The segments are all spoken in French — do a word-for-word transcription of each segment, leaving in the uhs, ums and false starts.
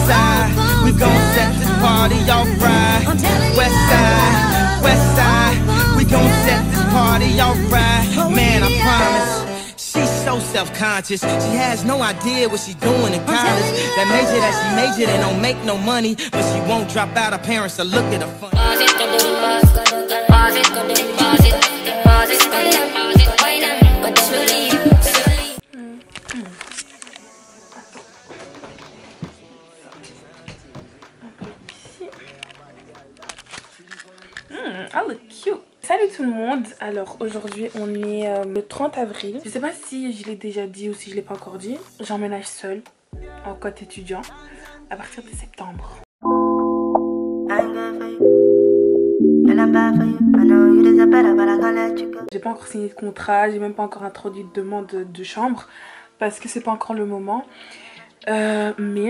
side, we gon' set this party off right. West side, west side, we gon' set this party off right. Man, I promise. She's so self-conscious, she has no idea what she's doing in college. That major that she majored in don't make no money, but she won't drop out, her parents will look at her funny. Mm, I look cute. Salut tout le monde, alors aujourd'hui on est euh, le trente avril. Je sais pas si je l'ai déjà dit ou si je l'ai pas encore dit. J'emménage seule en côte étudiant à partir de septembre. J'ai pas encore signé de contrat, j'ai même pas encore introduit de demande de, de chambre parce que c'est pas encore le moment. Euh, mais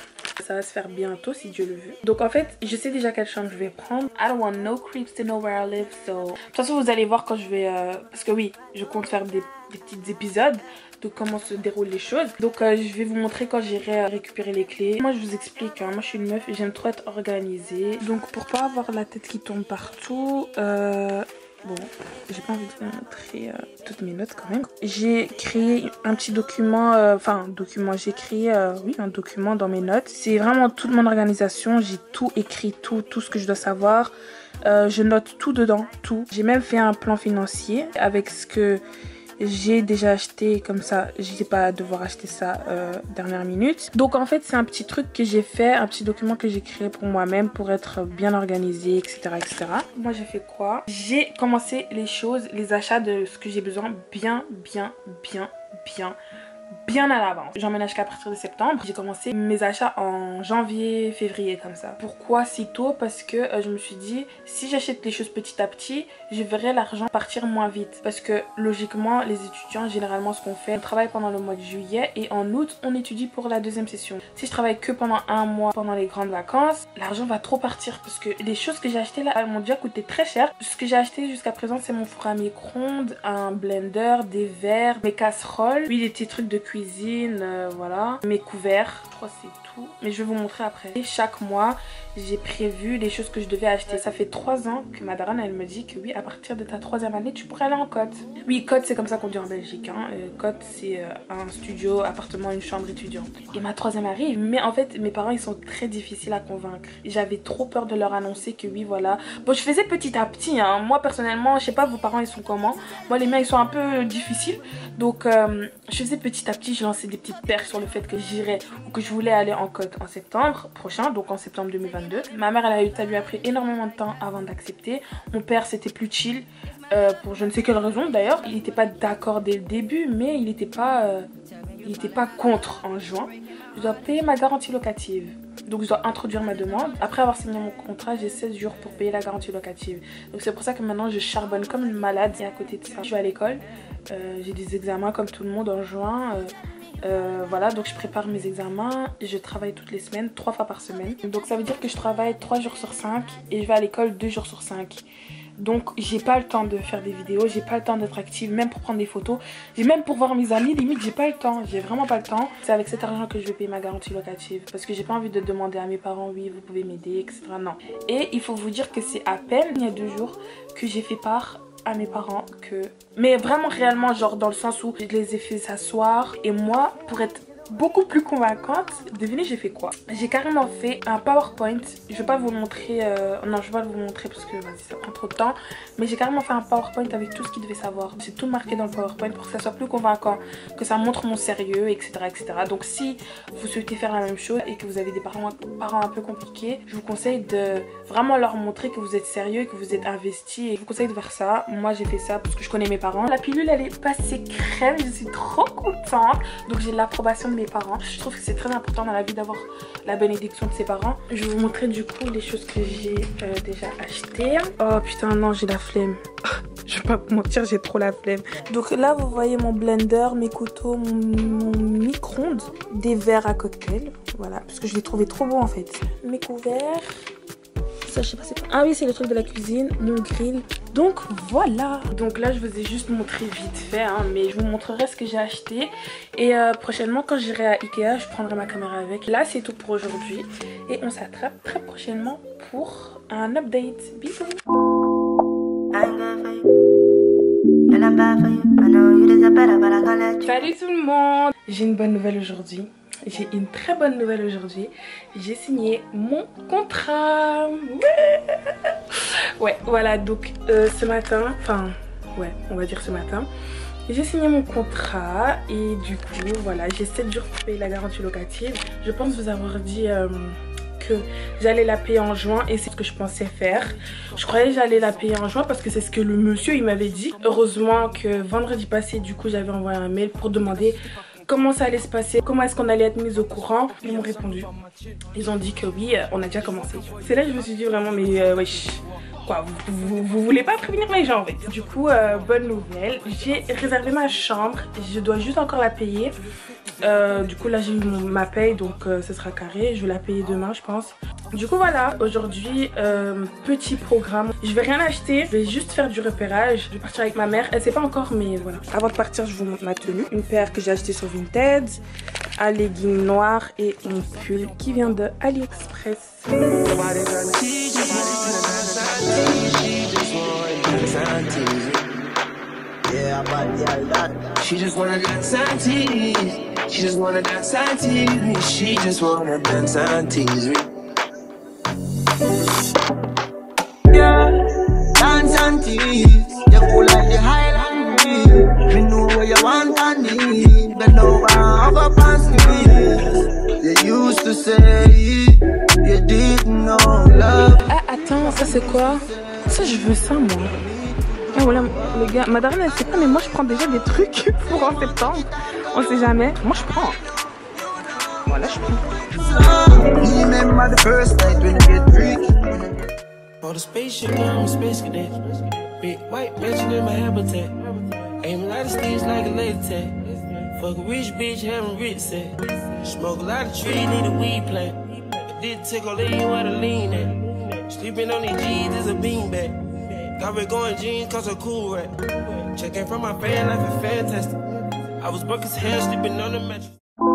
ça va se faire bientôt si Dieu le veut. Donc en fait je sais déjà quelle chambre je vais prendre. I don't want no creeps to know where I live, so de toute façon vous allez voir quand je vais euh, parce que oui je compte faire des, des petits épisodes de comment se déroulent les choses. Donc euh, je vais vous montrer quand j'irai récupérer les clés. Moi je vous explique hein, moi je suis une meuf et j'aime trop être organisée. Donc pour pas avoir la tête qui tombe partout, euh, bon, j'ai pas envie de vous montrer euh, toutes mes notes quand même. J'ai créé un petit document, enfin euh, document, j'ai créé euh, oui un document dans mes notes. C'est vraiment toute mon organisation, j'ai tout écrit, tout, tout ce que je dois savoir. Euh, je note tout dedans, tout. J'ai même fait un plan financier avec ce que j'ai déjà acheté, comme ça j'ai pas à devoir acheter ça euh, dernière minute. Donc en fait c'est un petit truc que j'ai fait, un petit document que j'ai créé pour moi-même pour être bien organisée, etc, etc. Moi j'ai fait quoi? J'ai commencé les choses, les achats de ce que j'ai besoin bien bien bien bien bien à l'avance. J'emménage qu'à partir de septembre. J'ai commencé mes achats en janvier, février comme ça. Pourquoi si tôt? Parce que euh, je me suis dit si j'achète les choses petit à petit, je verrai l'argent partir moins vite. Parce que logiquement les étudiants généralement ce qu'on fait, on travaille pendant le mois de juillet et en août on étudie pour la deuxième session. Si je travaille que pendant un mois pendant les grandes vacances, l'argent va trop partir parce que les choses que j'ai achetées là elles m'ont déjà coûté très cher. Ce que j'ai acheté jusqu'à présent c'est mon four à micro-ondes, un blender, des verres, mes casseroles, oui des petits trucs de cuisine, euh, voilà, mes couverts, je crois que c'est tout, mais je vais vous montrer après. Et chaque mois j'ai prévu les choses que je devais acheter. Ça fait trois ans que ma daronne elle me dit que oui à partir de ta troisième année tu pourrais aller en cote. Oui cote c'est comme ça qu'on dit en Belgique hein. euh, cote c'est euh, un studio, appartement, une chambre étudiante. Et ma troisième arrive, mais en fait mes parents ils sont très difficiles à convaincre. J'avais trop peur de leur annoncer que oui voilà. Bon je faisais petit à petit hein. Moi personnellement je sais pas vos parents ils sont comment. Moi les miens ils sont un peu difficiles. Donc euh, je faisais petit à petit, je lançais des petites perches sur le fait que j'irais ou que je voulais aller en cote en septembre prochain, donc en septembre deux mille vingt-deux. Ma mère elle a eu, ça lui a pris énormément de temps avant d'accepter. Mon père c'était plus chill euh, pour je ne sais quelle raison d'ailleurs. Il n'était pas d'accord dès le début mais il n'était pas, euh, il n'était pas contre en juin. Je dois payer ma garantie locative. Donc je dois introduire ma demande. Après avoir signé mon contrat, j'ai seize jours pour payer la garantie locative. Donc c'est pour ça que maintenant je charbonne comme une malade. Et à côté de ça, je vais à l'école. Euh, j'ai des examens comme tout le monde en juin. Euh, euh, voilà, donc je prépare mes examens. Je travaille toutes les semaines, trois fois par semaine. Donc ça veut dire que je travaille trois jours sur cinq et je vais à l'école deux jours sur cinq. Donc j'ai pas le temps de faire des vidéos, j'ai pas le temps d'être active, même pour prendre des photos. J'ai même pour voir mes amis, limite j'ai pas le temps, j'ai vraiment pas le temps. C'est avec cet argent que je vais payer ma garantie locative. Parce que j'ai pas envie de demander à mes parents, oui vous pouvez m'aider, et cetera. Non. Et il faut vous dire que c'est à peine il y a deux jours que j'ai fait part à mes parents que... Mais vraiment réellement genre dans le sens où je les ai fait s'asseoir. Et moi pour être beaucoup plus convaincante, devinez j'ai fait quoi? J'ai carrément fait un PowerPoint. Je vais pas vous le montrer, euh... non je vais pas vous montrer parce que vas-y ça prend trop de temps. Mais j'ai carrément fait un PowerPoint avec tout ce qu'il devait savoir. J'ai tout marqué dans le PowerPoint pour que ça soit plus convaincant, que ça montre mon sérieux, etc, etc. Donc si vous souhaitez faire la même chose et que vous avez des parents, parents un peu compliqués, je vous conseille de vraiment leur montrer que vous êtes sérieux et que vous êtes investi. Et je vous conseille de faire ça. Moi j'ai fait ça parce que je connais mes parents. La pilule elle est passée crème, je suis trop contente. Donc j'ai l'approbation de mes parents. Je trouve que c'est très important dans la vie d'avoir la bénédiction de ses parents. Je vais vous montrer du coup les choses que j'ai euh, déjà achetées. Oh putain non j'ai la flemme. Je vais pas vous mentir j'ai trop la flemme. Donc là vous voyez mon blender, mes couteaux, mon, mon micro-ondes, des verres à cocktail. Voilà parce que je les trouvais trop beaux en fait. Mes couverts. ça, je sais pas c'est quoi. Ah oui, c'est le truc de la cuisine, mon grill. Donc voilà. Donc là, je vous ai juste montré vite fait, hein, mais je vous montrerai ce que j'ai acheté. Et euh, prochainement, quand j'irai à Ikea, je prendrai ma caméra avec. Là, c'est tout pour aujourd'hui. Et on s'attrape très prochainement pour un update. Bisous. Salut tout le monde. J'ai une bonne nouvelle aujourd'hui. J'ai une très bonne nouvelle aujourd'hui. J'ai signé mon contrat. Ouais, ouais voilà, donc euh, ce matin, enfin, ouais, on va dire ce matin, j'ai signé mon contrat et du coup, voilà, j'ai sept jours pour payer la garantie locative. Je pense vous avoir dit euh, que j'allais la payer en juin et c'est ce que je pensais faire. Je croyais que j'allais la payer en juin parce que c'est ce que le monsieur il m'avait dit. Heureusement que vendredi passé, du coup, j'avais envoyé un mail pour demander comment ça allait se passer, comment est-ce qu'on allait être mis au courant. Ils m'ont répondu. Ils ont dit que oui, on a déjà commencé. C'est là que je me suis dit vraiment, mais euh, wesh, quoi, vous, vous, vous voulez pas prévenir les gens en fait. Du coup, euh, bonne nouvelle, j'ai réservé ma chambre, je dois juste encore la payer. Euh, du coup là j'ai eu ma paye, donc euh, ce sera carré, je vais la payer demain je pense. Du coup voilà, aujourd'hui euh, petit programme, je vais rien acheter, je vais juste faire du repérage. Je vais partir avec ma mère, elle sait pas encore mais voilà. Avant de partir je vous montre ma tenue, une paire que j'ai achetée sur Vinted, un legging noir et mon pull qui vient de AliExpress. Yeah, but yeah, that. She just wanna dance and tease. She just wanna dance and tease me. She just wanna dance and tease me. Yeah, dance and tease. You cool like the Highland breeze. You know where you want and need. But no one ever past me. You used to say you didn't know love. Ah attends, ça c'est quoi? Ça je veux ça moi. Ah voilà les gars, ma daronne elle sait pas mais moi je prends déjà des trucs pour en septembre. On sait jamais. Moi je prends. Voilà je prends. Remember the first night when you get freaky. On the spaceship now I'm space cadet. Big white mansion in my habitat. Aim a lot of steeds like a laser tag. Fuck a rich bitch having rich set. Smoke a lot of trees, need a weed plant. Did tickle lean where to lean at. Sleeping on these G's is a beanbag. Got me going jeans cause I'm cool right. Checking from my fan life is fantastic. I was broke as hell sleeping on the mattress.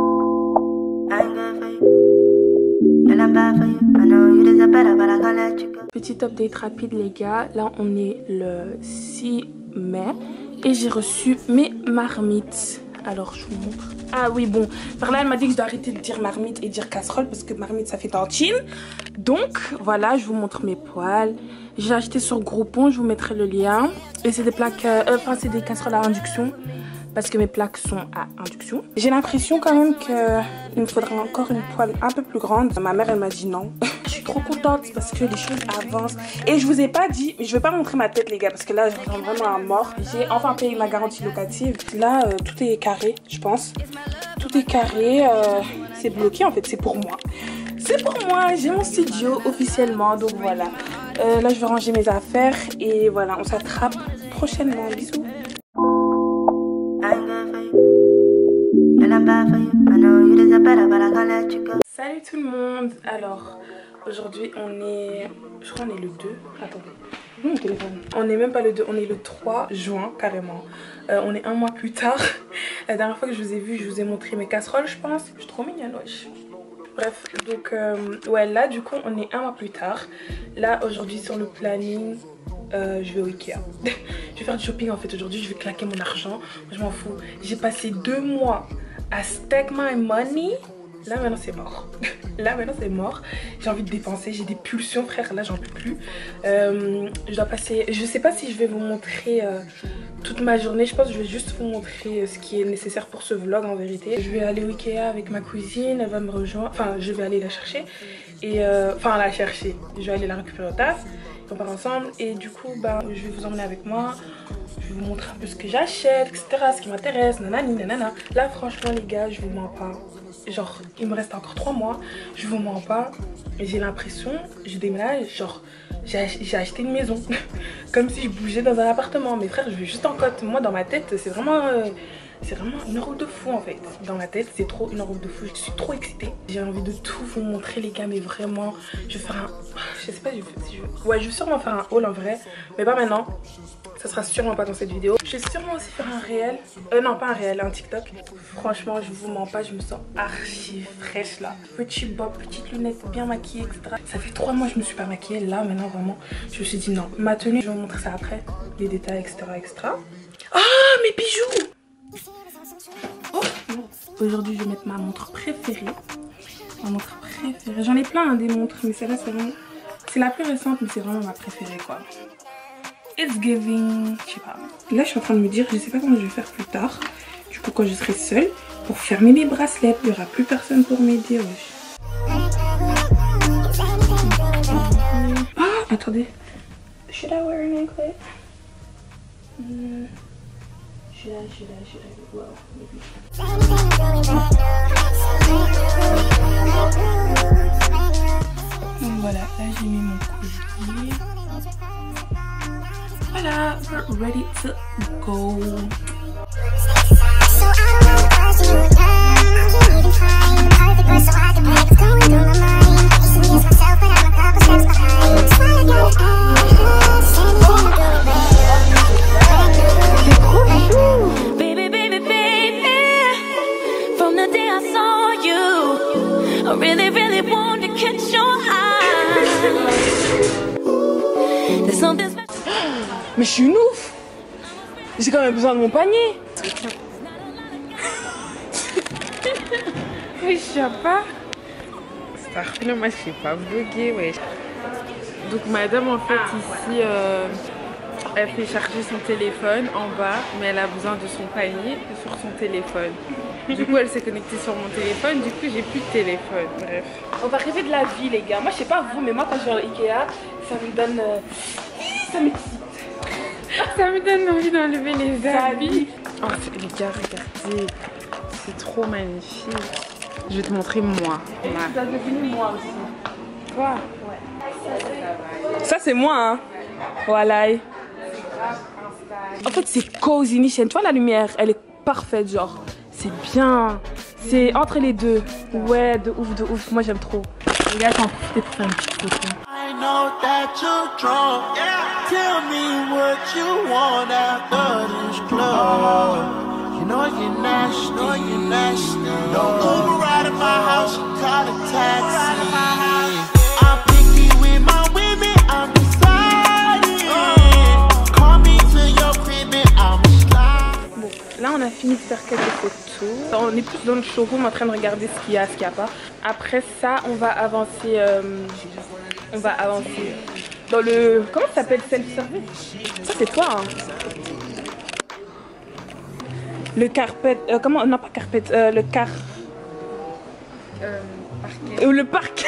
Petit update rapide les gars, là on est le six mai et j'ai reçu mes marmites. Alors je vous montre. Ah oui bon, par là elle m'a dit que je dois arrêter de dire marmite et dire casserole parce que marmite ça fait tantine. Donc voilà, je vous montre mes poêles. J'ai acheté sur Groupon, je vous mettrai le lien. Et c'est des plaques, euh, enfin c'est des casseroles à induction parce que mes plaques sont à induction. J'ai l'impression quand même qu'il me faudra encore une poêle un peu plus grande. Ma mère elle m'a dit non. Je suis trop contente parce que les choses avancent. Et je vous ai pas dit, je vais pas montrer ma tête les gars parce que là je ressemble vraiment à mort. J'ai enfin payé ma garantie locative. Là euh, tout est carré je pense. Tout est carré, euh, c'est bloqué en fait, c'est pour moi. C'est pour moi, j'ai mon studio officiellement, donc voilà. Euh, là je vais ranger mes affaires et voilà, on s'attrape prochainement. Bisous. Salut tout le monde. Alors aujourd'hui on est, je crois on est le deux. Attendez, mon téléphone. On n'est même pas le deux, on est le trois juin carrément. Euh, on est un mois plus tard. La dernière fois que je vous ai vu, je vous ai montré mes casseroles je pense. Je suis trop mignonne wesh. Bref, donc euh, ouais là du coup on est un mois plus tard. Là aujourd'hui sur le planning, euh, je vais au Ikea. Je vais faire du shopping en fait aujourd'hui, je vais claquer mon argent. Je m'en fous. J'ai passé deux mois à stack my money. Là maintenant c'est mort. Là maintenant c'est mort. J'ai envie de dépenser, j'ai des pulsions frère, là j'en peux plus. Euh, je dois passer, je sais pas si je vais vous montrer euh, toute ma journée. Je pense que je vais juste vous montrer ce qui est nécessaire pour ce vlog en vérité. Je vais aller au Ikea avec ma cousine, elle va me rejoindre. Enfin je vais aller la chercher. Et euh, enfin la chercher, je vais aller la récupérer au taf. On part ensemble et du coup bah, je vais vous emmener avec moi. Je vais vous montrer un peu ce que j'achète, et cetera. Ce qui m'intéresse, nanani, nanana. Là franchement les gars, je vous mens pas. Genre il me reste encore trois mois, je vous mens pas. Et j'ai l'impression, je déménage, genre j'ai acheté une maison. Comme si je bougeais dans un appartement. Mais frère, je vais juste en côte. Moi dans ma tête, c'est vraiment... Euh, C'est vraiment une robe de fou en fait. Dans ma tête, c'est trop une robe de fou. Je suis trop excitée. J'ai envie de tout vous montrer les gars, mais vraiment, je vais faire un... Je sais pas si je... Ouais, je vais sûrement faire un haul en vrai, mais pas maintenant. Ça sera sûrement pas dans cette vidéo. Je vais sûrement aussi faire un réel. Euh non, pas un réel, un TikTok. Franchement, je vous mens pas, je me sens archi fraîche là. Petit bob, petites lunettes, bien maquillée, et cetera. Ça fait trois mois que je me suis pas maquillée. Là, maintenant, vraiment, je me suis dit non. Ma tenue, je vais vous montrer ça après. Les détails, et cetera, et cetera. Ah, mes bijoux! Oh, aujourd'hui, je vais mettre ma montre préférée. Ma montre préférée. J'en ai plein hein, des montres, mais celle-là, c'est vraiment... C'est la plus récente, mais c'est vraiment ma préférée, quoi. It's giving... Je sais pas. Là, je suis en train de me dire, je sais pas comment je vais faire plus tard. Du coup, quand je serai seule, pour fermer mes bracelets, il n'y aura plus personne pour m'aider, wesh. Ah, attendez. Should I wear an anklet? Mm. Should I, should I, should I? Well, maybe. Donc voilà, là j'ai mis mon collier. Voilà, we're ready to go. So I don't know what you do. I can't even find the perfect word so I can make what's going through my mind. Used to miss myself, but I'm a couple steps behind. That's why I got ahead. Standing in the doorway. Baby, baby, baby, from the day I saw you, I really, really wanted to catch your eye. There's something special. Mais je suis une ouf. J'ai quand même besoin de mon panier. Oui, je sais pas. Starfile, moi je sais pas vlogger, ouais. Donc madame en fait ici, euh, elle fait charger son téléphone en bas, mais elle a besoin de son panier sur son téléphone. Du coup elle s'est connectée sur mon téléphone, du coup j'ai plus de téléphone, bref. On va rêver de la vie les gars. Moi je sais pas vous, mais moi quand je vais à Ikea, ça me donne... Euh... Ça m'excite. Ça me donne envie d'enlever les Ça habits. Oh les gars, regardez, c'est trop magnifique. Je vais te montrer moi. Ça a devenu moi aussi. Toi? Ouais. Ça c'est moi hein. Voilà. En fait c'est cozy Nichen. Tu vois la lumière, elle est parfaite genre. C'est bien. C'est entre les deux. Ouais, de ouf, de ouf. Moi j'aime trop. Les gars, j'en profite pour faire une petite photo. I know that you're drunk. Tell me what you want after this club. You know you're nasty, know you're nasty. Don't Uber right at my house, you call a taxi. I'm picky with my women, I'm deciding. Call me to your crib and I'm slide. Bon, là on a fini de faire quelques photos. On est plus dans le showroom en train de regarder ce qu'il y a, ce qu'il n'y a pas. Après ça, on va avancer. Euh, on va avancer dans le... Comment ça s'appelle? Self-service? Ça c'est toi hein. Le carpet... Euh, comment? Non pas carpet, euh, le car... Euh, parquet. Euh, le parquet.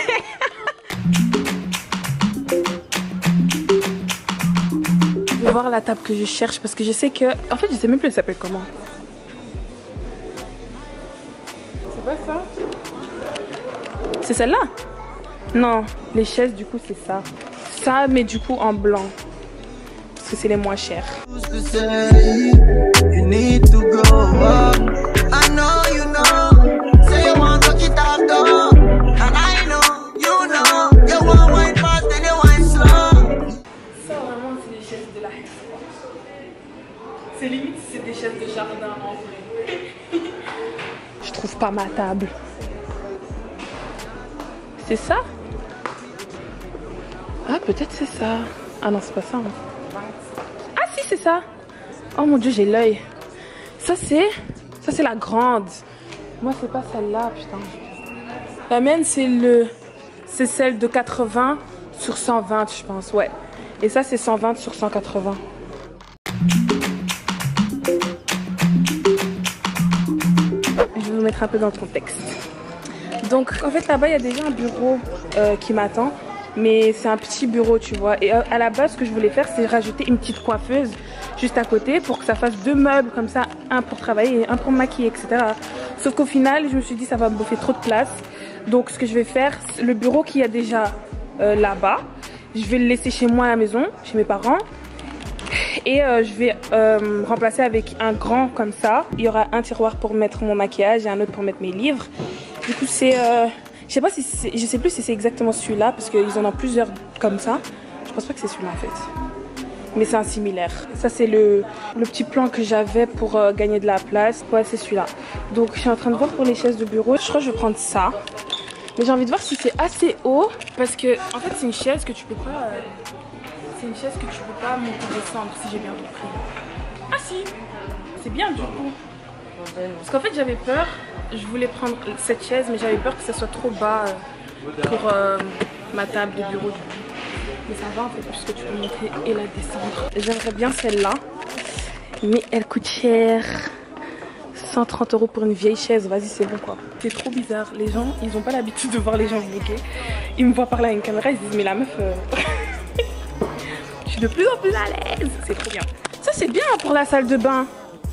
Je vais voir la table que je cherche parce que je sais que... En fait je sais même plus elle s'appelle comment. C'est pas ça? C'est celle-là? Non, les chaises du coup c'est ça. Ça mais du coup en blanc. Parce que c'est les moins chers. You need to go up. I know you know. Say you want to get up though. And I know, you know. You want wine fast and you wine slow. Ça vraiment c'est des chaises de la haie. C'est limite c'est des chaises de jardin en vrai. Je trouve pas ma table. C'est ça? Ah peut-être c'est ça. Ah non c'est pas ça. Hein. Ah si c'est ça. Oh mon dieu j'ai l'œil. Ça c'est... Ça c'est la grande. Moi c'est pas celle-là putain. La mienne c'est le... C'est celle de quatre-vingts sur cent vingt je pense ouais. Et ça c'est cent vingt sur cent quatre-vingts. Je vais vous mettre un peu dans le contexte. Donc en fait là-bas il y a déjà un bureau euh, qui m'attend. Mais c'est un petit bureau tu vois. Et à la base ce que je voulais faire c'est rajouter une petite coiffeuse juste à côté pour que ça fasse deux meubles comme ça. Un pour travailler et un pour me maquiller et cetera. Sauf qu'au final je me suis dit ça va me bouffer trop de place. Donc ce que je vais faire, le bureau qu'il y a déjà euh, là-bas, je vais le laisser chez moi à la maison, chez mes parents. Et euh, je vais euh, remplacer avec un grand comme ça. Il y aura un tiroir pour mettre mon maquillage et un autre pour mettre mes livres. Du coup c'est... Euh, je sais pas si c'est... Je sais plus si c'est exactement celui-là parce qu'ils en ont plusieurs comme ça. Je pense pas que c'est celui-là en fait. Mais c'est un similaire. Ça c'est le, le petit plan que j'avais pour euh, gagner de la place. Ouais, c'est celui-là. Donc je suis en train de voir pour les chaises de bureau. Je crois que je vais prendre ça. Mais j'ai envie de voir si c'est assez haut. Parce que en fait c'est une chaise que tu peux pas... Euh, c'est une chaise que tu peux pas monter descendre si j'ai bien compris. Ah si, c'est bien du coup. Parce qu'en fait j'avais peur. Je voulais prendre cette chaise mais j'avais peur que ça soit trop bas euh, pour euh, ma table de bureau du coup. Mais ça va en fait puisque tu peux monter et la descendre. J'aimerais bien celle-là. Mais elle coûte cher. cent trente euros pour une vieille chaise. Vas-y c'est bon quoi. C'est trop bizarre. Les gens ils ont pas l'habitude de voir les gens vloguer. Ils me voient parler à une caméra. Ils se disent mais la meuf euh... je suis de plus en plus à l'aise. C'est trop bien. Ça c'est bien pour la salle de bain.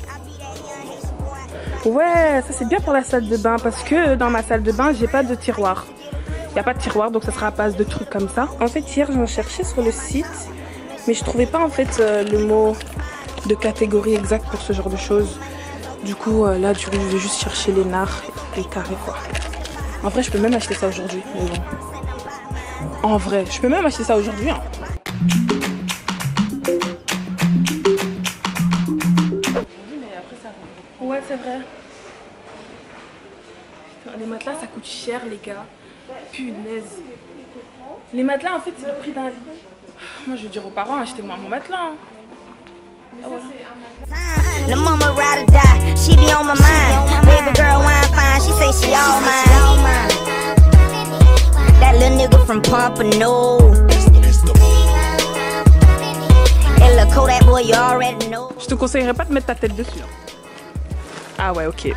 Ouais ça c'est bien pour la salle de bain. Parce que dans ma salle de bain j'ai pas de tiroir. Il n'y a pas de tiroir donc ça sera à base de trucs comme ça. En fait hier j'en cherchais sur le site mais je trouvais pas en fait euh, le mot de catégorie exacte pour ce genre de choses. Du coup euh, là du coup je vais juste chercher les nards et les carrés quoi. En vrai je peux même acheter ça aujourd'hui. Mais bon. En vrai je peux même acheter ça aujourd'hui hein. Ouais c'est vrai. Putain, les matelas ça coûte cher les gars. Punaise. Les matelas en fait c'est le prix d'un lit. Moi je vais dire aux parents achetez-moi mon matelas hein. Ah ouais. The mama ride or die, she be on my mind. Baby girl wine fine, she say she all mine. That little nigga from Pompano. And look Kodak boy you already know. Je te conseillerais pas de mettre ta tête dessus. Ah ouais ok.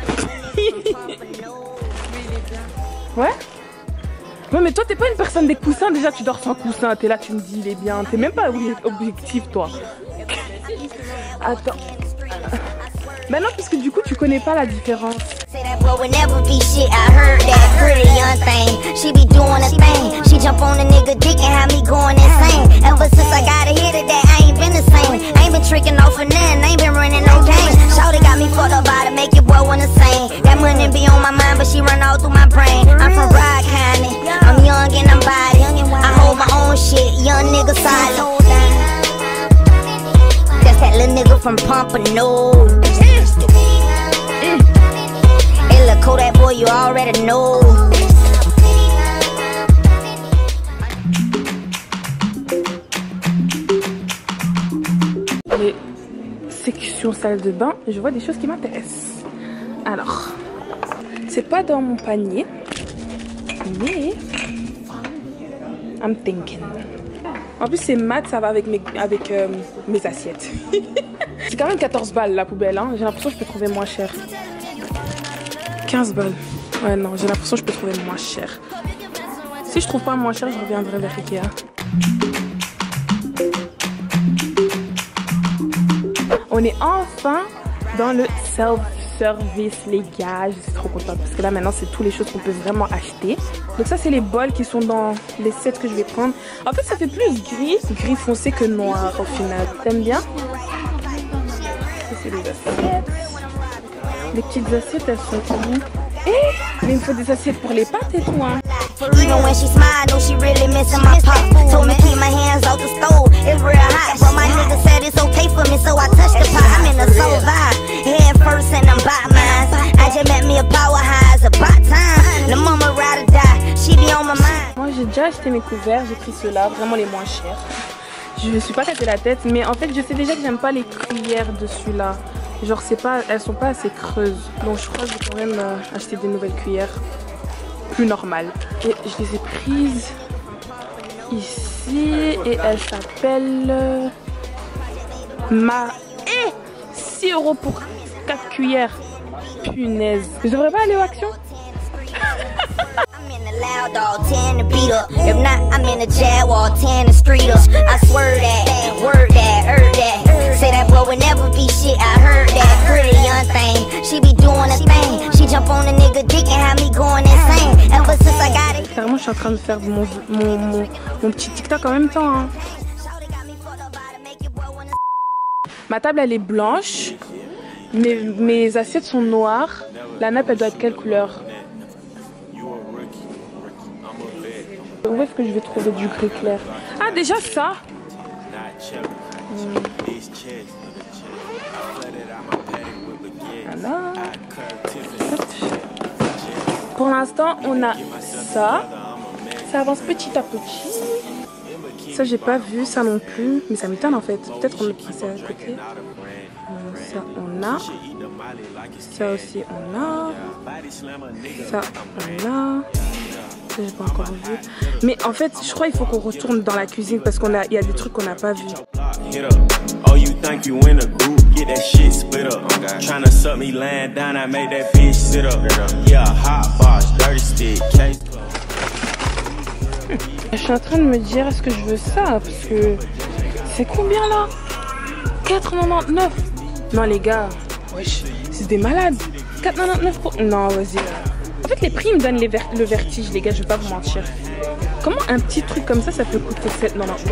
Ouais. Ouais mais toi t'es pas une personne des coussins, déjà tu dors sans coussin, t'es là tu me dis il est bien, t'es même pas objectif toi. Attends. Bah non parce que du coup tu connais pas la différence. That little nigga from Pompano. Mm. Hey, look, Kodak boy, you already know. Les sections salle de bain, je vois des choses qui m'intéressent. Alors, c'est pas dans mon panier, mais I'm thinking. En plus c'est mat, ça va avec mes, avec, euh, mes assiettes. C'est quand même quatorze balles la poubelle hein. J'ai l'impression que je peux trouver moins cher. quinze balles. Ouais non j'ai l'impression que je peux trouver moins cher. Si je trouve pas moins cher je reviendrai vers Ikea. On est enfin dans le self-service les gars. Je suis trop contente parce que là maintenant c'est toutes les choses qu'on peut vraiment acheter. Donc ça c'est les bols qui sont dans les sets que je vais prendre. En fait ça fait plus gris, gris foncé que noir au final. T'aimes bien? Ça c'est les assiettes. Les petites assiettes elles sont où? Eh, mais il me faut des assiettes pour les pâtes et tout hein. Even when she smiled, know she really missing my pop. Told me keep my hands off the stove, it's real hot. But my nigga said it's okay for me, so I touched the pot. I'm in the soul vibe, head first and I'm by mine. I just met me a power high, it's about time. The mama ride or die, she be on my mind. Moi j'ai déjà acheté mes couverts, j'ai pris ceux-là, vraiment les moins chers. Je me suis pas cassé la tête, mais en fait je sais déjà que j'aime pas les cuillères de celui-là. Genre c'est pas, elles sont pas assez creuses. Donc je crois que je vais quand même euh, acheter des nouvelles cuillères plus normales. Et je les ai prises ici et elles s'appellent euh, ma... Eh six euros pour quatre cuillères. Punaise. Je devrais pas aller au Action? Loud dog, ten to beat up. If not, I'm in the Jaguar, ten to street up. I swear that, word that, heard that. Say that boy would never be shit. I heard that. Pretty young thing, she be doing a thing. She jump on a nigga dick and have me going insane. Ever since I got it. Carrément, je suis en train de faire mon, mon, mon, mon petit TikTok en même temps. Hein. Ma table elle est blanche, mes, mes assiettes sont noires. La nappe elle doit être quelle couleur? Où est-ce que je vais trouver du gris clair? Ah déjà ça. Hmm. Voilà. Pour l'instant on a ça. Ça avance petit à petit. Ça j'ai pas vu ça non plus, mais ça m'étonne en fait. Peut-être qu'on le passait à côté. Euh, ça on a. Ça aussi on a. Ça on a. Ça j'ai pas encore vu. Mais en fait je crois qu'il faut qu'on retourne dans la cuisine parce qu'on a, il y a des trucs qu'on n'a pas vu. Get that shit split up. Okay. Tryna suck me laying down, I made that bitch sit up. Yeah, hot box, dirty stick, case. Je suis en train de me dire, est-ce que je veux ça? Parce que c'est combien là? quatre quatre-vingt-dix-neuf. Non les gars, wesh, c'est des malades. quatre quatre-vingt-dix-neuf pour... Non, vas-y. En fait, les prix me donnent les ver le vertige, les gars, je vais pas vous mentir. Comment un petit truc comme ça, ça peut coûter sept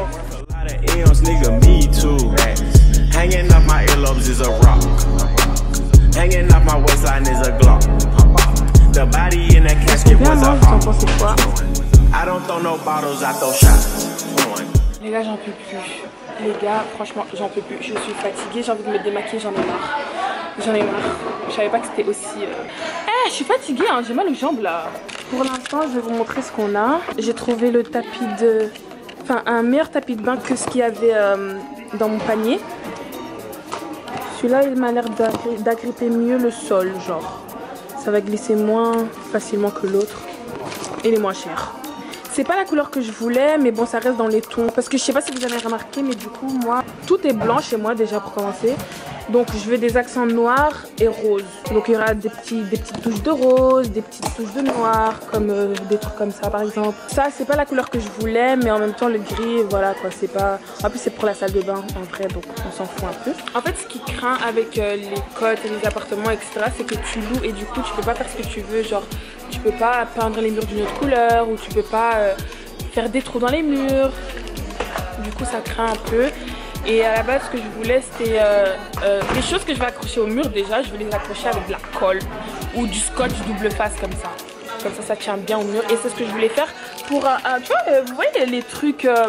quatre-vingt-dix-neuf? Hanging off my earlobes is a rock. Hanging off my waistline is a Glock. The body in that casket was a hawk. I don't throw no bottles, I throw shots. Les gars, j'en peux plus. Les gars, franchement, j'en peux plus. Je suis fatiguée, j'ai envie de me démaquiller, j'en ai marre. J'en ai marre. Je savais pas que c'était aussi... Euh... Eh, je suis fatiguée, hein, j'ai mal aux jambes là. Pour l'instant, je vais vous montrer ce qu'on a. J'ai trouvé le tapis de... Enfin, un meilleur tapis de bain que ce qu'il y avait euh, dans mon panier. Celui-là, il m'a l'air d'agripper mieux le sol, genre. Ça va glisser moins facilement que l'autre. Et il est moins cher. C'est pas la couleur que je voulais, mais bon, ça reste dans les tons. Parce que je sais pas si vous avez remarqué, mais du coup, moi, tout est blanc chez moi déjà pour commencer. Donc, je veux des accents noirs et roses. Donc, il y aura des, petits, des petites touches de rose, des petites touches de noir, comme euh, des trucs comme ça, par exemple. Ça, c'est pas la couleur que je voulais, mais en même temps, le gris, voilà quoi, c'est pas... En plus, c'est pour la salle de bain, en vrai, donc on s'en fout un peu. En fait, ce qui craint avec euh, les cotes et les appartements, et cetera, c'est que tu loues et du coup, tu peux pas faire ce que tu veux, genre... Tu peux pas peindre les murs d'une autre couleur ou tu peux pas euh, faire des trous dans les murs. Du coup, ça craint un peu. Et à la base, ce que je voulais, c'était euh, euh, les choses que je vais accrocher au mur déjà. Je vais les accrocher avec de la colle ou du scotch double face comme ça. Comme ça, ça tient bien au mur. Et c'est ce que je voulais faire pour, euh, euh, tu vois, euh, vous voyez les trucs, euh,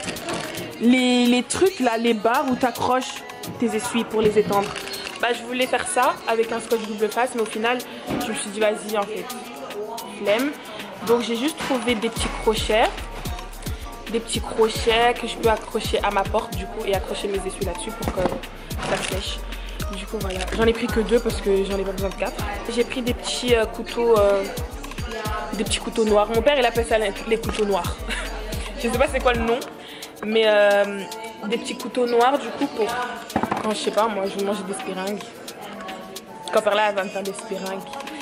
les, les trucs là, les barres où tu accroches tes essuies pour les étendre. Bah, je voulais faire ça avec un scotch double face, mais au final, je me suis dit, vas-y, en fait. Flemme. Donc j'ai juste trouvé des petits crochets des petits crochets que je peux accrocher à ma porte du coup et accrocher mes essuies là-dessus pour que ça sèche. Du coup voilà, j'en ai pris que deux parce que j'en ai pas besoin de quatre. J'ai pris des petits euh, couteaux euh, des petits couteaux noirs. Mon père il appelle ça les couteaux noirs. Je sais pas c'est quoi le nom, mais euh, des petits couteaux noirs du coup pour quand je sais pas moi je veux manger des spiringues. Quand par là elle va me faire des spiringues.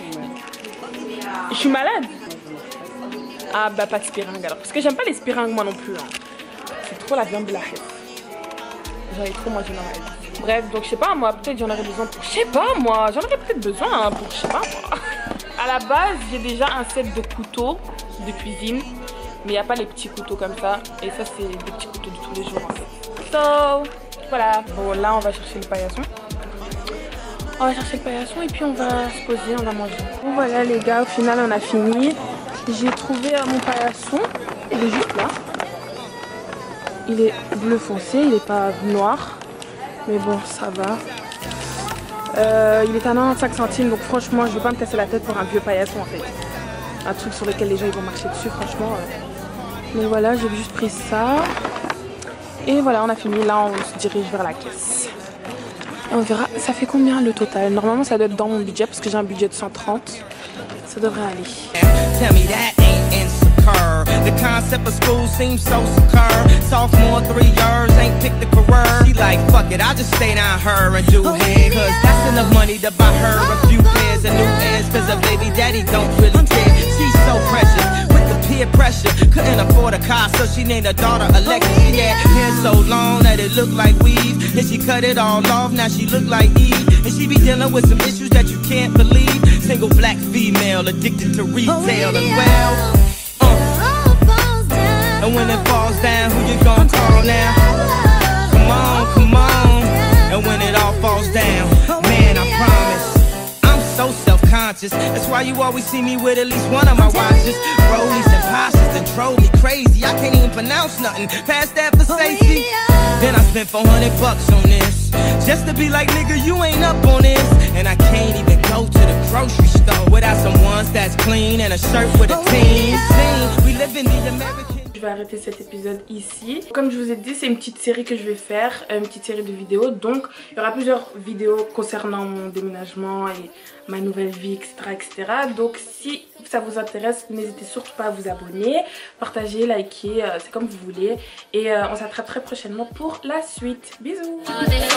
Je suis malade. Ah bah pas de spiringue alors. Parce que j'aime pas les spiringues moi non plus. Hein. C'est trop la viande de la haie. J'en ai trop mangé dans ma vie. Bref, donc je sais pas moi, peut-être j'en aurais besoin pour... Je sais pas moi, j'en aurais peut-être besoin hein, pour... Je sais pas moi. À la base, j'ai déjà un set de couteaux de cuisine. Mais il n'y a pas les petits couteaux comme ça. Et ça c'est des petits couteaux de tous les jours en fait. So, voilà. Bon là on va chercher le paillasson. On va chercher le paillasson et puis on va se poser, on va manger. Bon voilà les gars, au final on a fini. J'ai trouvé euh, mon paillasson, il est juste là. Il est bleu foncé, il n'est pas noir. Mais bon, ça va. Euh, il est à quatre-vingt-quinze centimes, donc franchement, je ne vais pas me casser la tête pour un vieux paillasson en fait. Un truc sur lequel les gens ils vont marcher dessus, franchement. Euh. Mais voilà, j'ai juste pris ça. Et voilà, on a fini. Là, on se dirige vers la caisse. Et on verra, ça fait combien le total? Normalement, ça doit être dans mon budget parce que j'ai un budget de cent trente. Ça devrait aller. Tell me that ain't insecure. The concept of school seems so secure. Sophomore, three years, ain't picked a career. She like, fuck it, I'll just stay down her and do head. Cause that's enough money to buy her a few pairs of new ears. Cause her baby daddy don't really care. She's so precious with the peer pressure. Couldn't afford a car, so she named her daughter Alexis. She had hair so long that it looked like weave. And she cut it all off, now she look like Eve. And she be dealing with some issues that you can't believe. Single black female addicted to retail as well. Uh. And when it falls down, who you gonna call now? Come on, come on. And when it cautious. That's why you always see me with at least one of my watches. Rollies and Poshas that drove me crazy. I can't even pronounce nothing past that for safety. Then I spent four hundred bucks on this, just to be like, nigga, you ain't up on this. And I can't even go to the grocery store without some ones that's clean and a shirt with a team. We live in the American. Je vais arrêter cet épisode ici. Comme je vous ai dit, c'est une petite série que je vais faire, une petite série de vidéos. Donc il y aura plusieurs vidéos concernant mon déménagement et ma nouvelle vie, etc, etc. Donc si ça vous intéresse, n'hésitez surtout pas à vous abonner, partager, liker, euh, c'est comme vous voulez. Et euh, on s'attrape très prochainement pour la suite. Bisous.